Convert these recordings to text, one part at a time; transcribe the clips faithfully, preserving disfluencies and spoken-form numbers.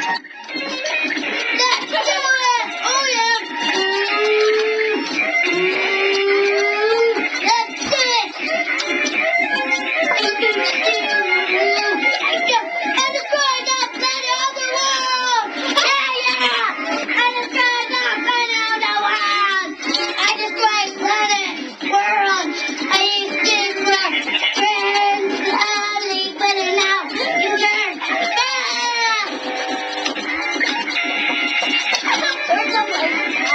Let's do it! Oh yeah! Let's do it! And destroy the planet of the world! Yeah, yeah! And destroy the planet of the world! I destroy planet world! I used to destroy friends, only but now you turn back! There's a way.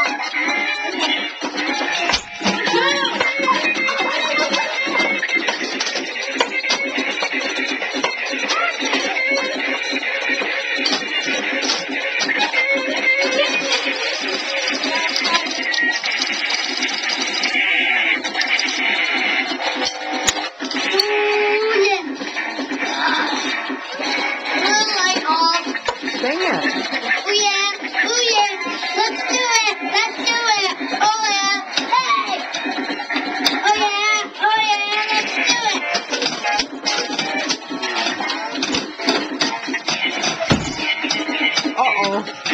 Dang it. Oh yeah, oh yeah, let's do it, let's do it, oh yeah, hey! Oh yeah, oh yeah, let's do it! Uh-oh.